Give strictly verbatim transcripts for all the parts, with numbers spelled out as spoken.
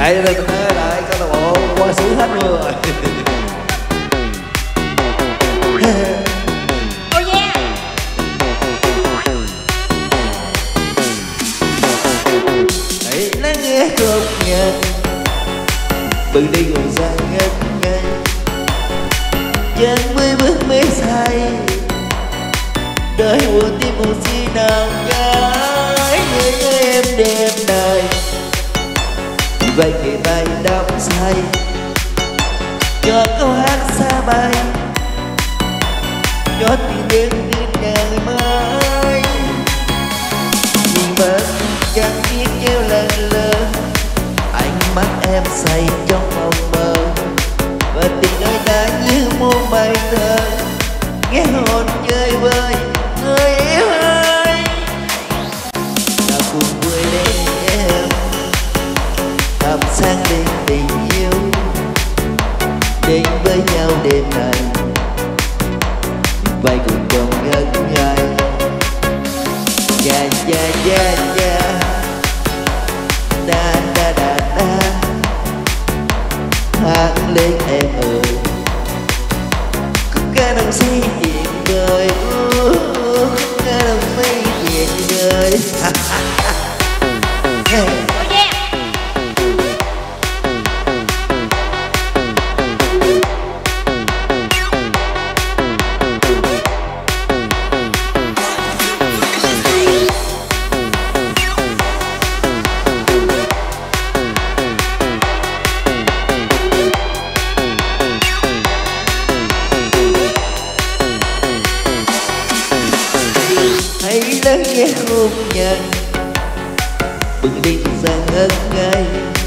Đây đây đây lại câu lạc bộ qua xứ hết luôn rồi. Oh yeah. Hãy lắng nghe không ngần bước đi ngồi ra ngất ngây chân mới bước mới say đời buồn tim một gì nào cái những em đêm đời vậy thì tay đắm say cho câu hát xa bay cho tình đến đến ngày mai nhìn vẫn chẳng biết kêu lần lớn ánh mắt em say trong mộng mơ và tình ơi đã như muôn bài thơ nghe hồn chơi vơi người yêu ơi nào cùng vui đến em thắp sáng lên tình yêu đến với nhau đêm này vai cùng chồng ngất ngây yeah yeah yeah yeah da da da da hát lên em ơi khúc ca đồng say chuyện đời khúc ca đồng say chuyện đời yeah. Hãy lắng nghe khúc nhạc bước đi ra ngất ngây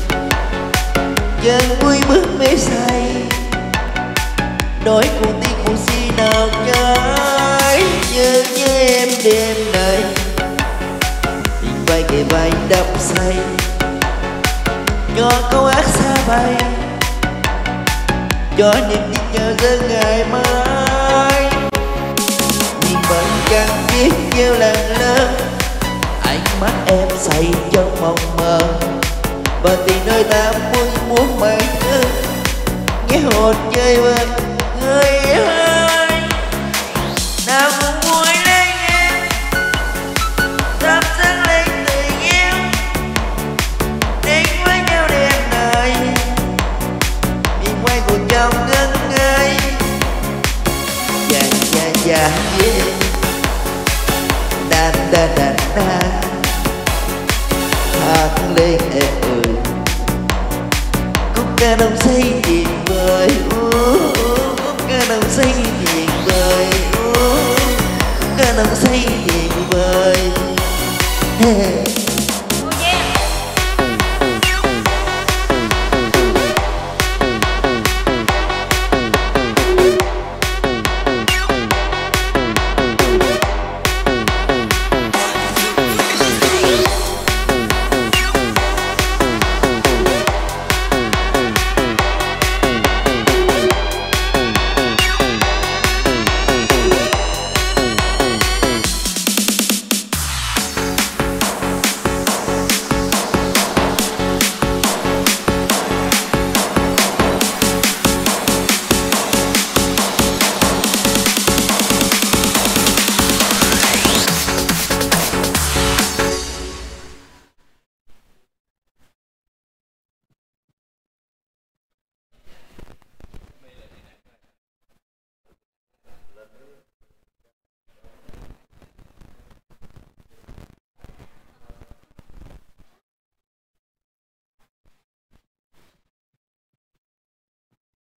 chân vui bước mê say nói cùng tiếng cùng si nào cái nhớ như em đêm này tình vai kề vai đắm say cho câu hát xa bay cho niềm tin nhớ đến ngày mai nhưng vẫn chẳng biết nhiều lần lớn ánh mắt em say trong mộng mơ và tình nơi ta muốn muốn mây thơ nghe hồn chơi vơi người yêu ơi nào cùng vui lên em thắp sáng lên tình yêu đến với nhau đêm này nhìn quay cuộc trong ngân ngây dạ dạ dạ yeah da da da da hát lên em ơi khúc ca đồng say tuyệt vời khúc ca đồng say tuyệt vời khúc ca đồng say tuyệt vời.